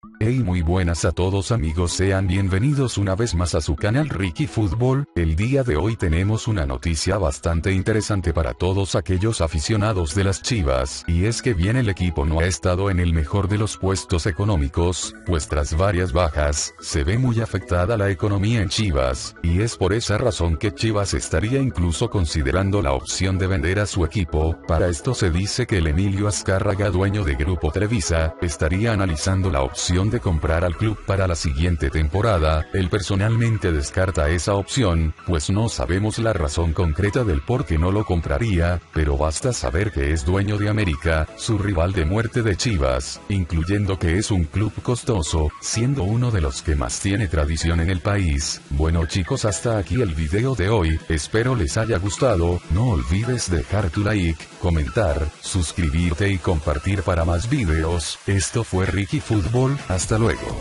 Hey, muy buenas a todos amigos, sean bienvenidos una vez más a su canal Ricky Fútbol. El día de hoy tenemos una noticia bastante interesante para todos aquellos aficionados de las Chivas, y es que bien el equipo no ha estado en el mejor de los puestos económicos, pues tras varias bajas, se ve muy afectada la economía en Chivas, y es por esa razón que Chivas estaría incluso considerando la opción de vender a su equipo. Para esto se dice que el Emilio Azcárraga, dueño de Grupo Televisa, estaría analizando la opción de comprar al club para la siguiente temporada. Él personalmente descarta esa opción, pues no sabemos la razón concreta del por qué no lo compraría, pero basta saber que es dueño de América, su rival de muerte de Chivas, incluyendo que es un club costoso, siendo uno de los que más tiene tradición en el país. Bueno chicos, hasta aquí el video de hoy, espero les haya gustado. No olvides dejar tu like, comentar, suscribirte y compartir para más videos. Esto fue Ricky Fútbol, hasta luego.